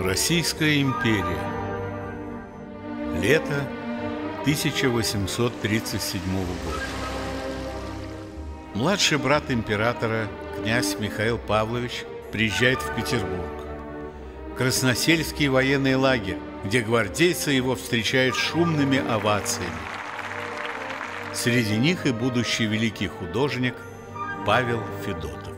Российская империя. Лето 1837 года. Младший брат императора, князь Михаил Павлович, приезжает в Петербург. Красносельский военный лагерь, где гвардейцы его встречают шумными овациями. Среди них и будущий великий художник Павел Федотов.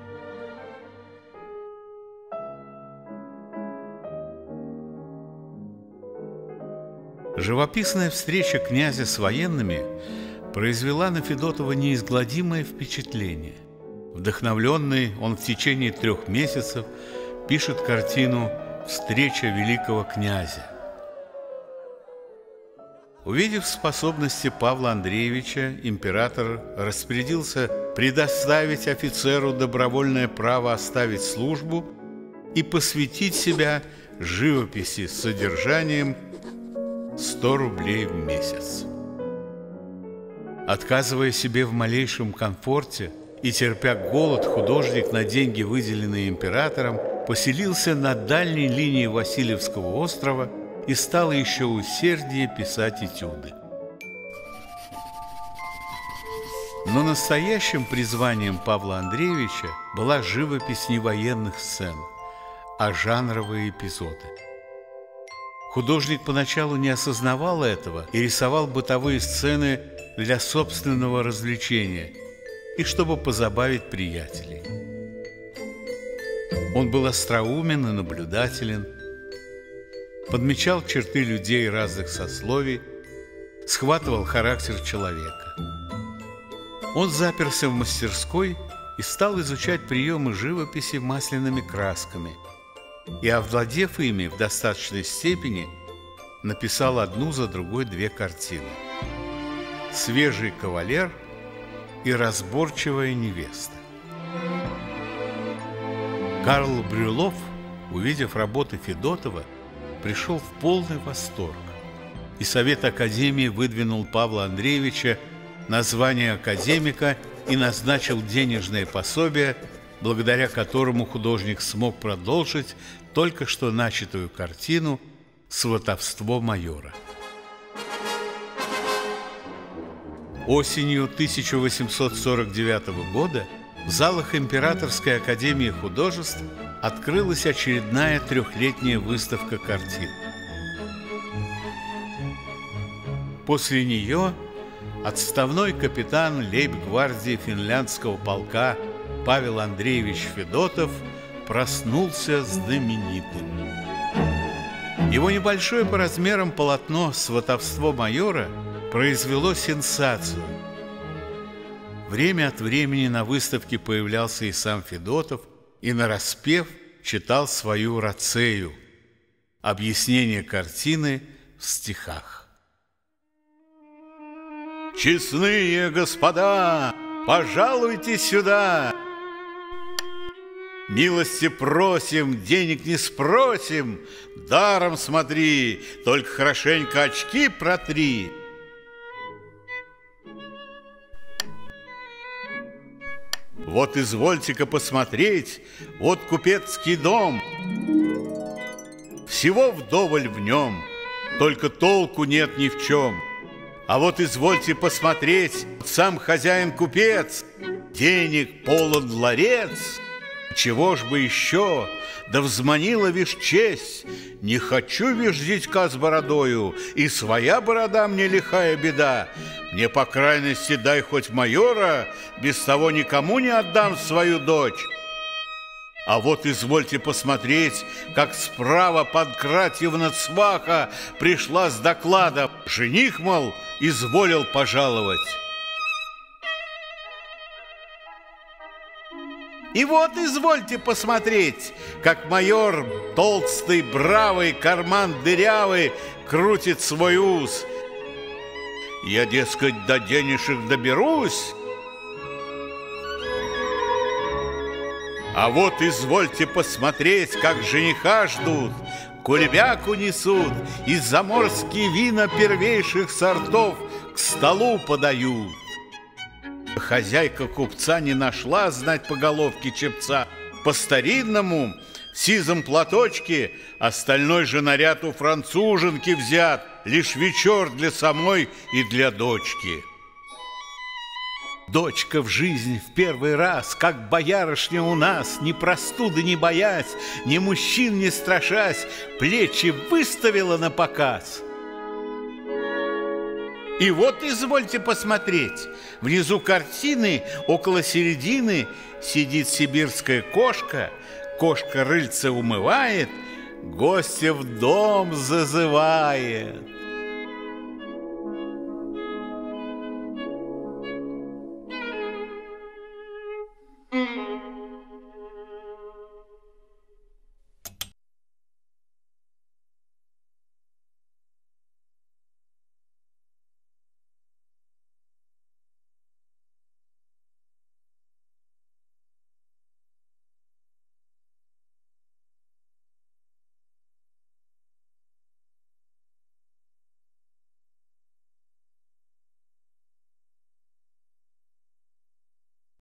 Живописная встреча князя с военными произвела на Федотова неизгладимое впечатление. Вдохновленный, он в течение 3 месяцев пишет картину «Встреча великого князя». Увидев способности Павла Андреевича, император распорядился предоставить офицеру добровольное право оставить службу и посвятить себя живописи с содержанием 100 рублей в месяц. Отказывая себе в малейшем комфорте и терпя голод, художник на деньги, выделенные императором, поселился на дальней линии Васильевского острова и стал еще усерднее писать этюды. Но настоящим призванием Павла Андреевича была живопись не военных сцен, а жанровые эпизоды. Художник поначалу не осознавал этого и рисовал бытовые сцены для собственного развлечения и чтобы позабавить приятелей. Он был остроумен и наблюдателен, подмечал черты людей разных сословий, схватывал характер человека. Он заперся в мастерской и стал изучать приемы живописи масляными красками, и, овладев ими в достаточной степени, написал одну за другой 2 картины: «Свежий кавалер» и «Разборчивая невеста». Карл Брюлов, увидев работы Федотова, пришел в полный восторг, и Совет Академии выдвинул Павла Андреевича на звание академика и назначил денежное пособие, благодаря которому художник смог продолжить только что начатую картину «Сватовство майора». Осенью 1849 года в залах Императорской академии художеств открылась очередная 3-летняя выставка картин. После нее отставной капитан лейб-гвардии финляндского полка Павел Андреевич Федотов проснулся знаменитым. Его небольшое по размерам полотно «Сватовство майора» произвело сенсацию. Время от времени на выставке появлялся и сам Федотов и нараспев читал свою рацею – объяснение картины в стихах. «Честные господа, пожалуйте сюда! Милости просим, денег не спросим, даром смотри, только хорошенько очки протри». Вот извольте-ка посмотреть, вот купецкий дом. Всего вдоволь в нем, только толку нет ни в чем. А вот извольте посмотреть, сам хозяин-купец, денег полон ларец. Чего ж бы еще, да взманила вишь честь. Не хочу виждить с бородою, и своя борода мне лихая беда. Мне, по крайности, дай хоть майора, без того никому не отдам свою дочь. А вот извольте посмотреть, как справа Панкратьевна Цваха пришла с докладом. Жених, мол, изволил пожаловать. И вот извольте посмотреть, как майор, толстый, бравый, карман дырявый, крутит свой ус. Я, дескать, до денежек доберусь. А вот извольте посмотреть, как жениха ждут, кулебяку несут и заморские вина первейших сортов к столу подают. Хозяйка купца не нашла знать по головке чепца. По-старинному сизом платочке, остальной же наряд у француженки взят, лишь вечер для самой и для дочки. Дочка в жизнь в первый раз, как боярышня у нас, ни простуды не боясь, ни мужчин не страшась, плечи выставила на показ. И вот извольте посмотреть, внизу картины, около середины, сидит сибирская кошка, кошка рыльце умывает, гостя в дом зазывает.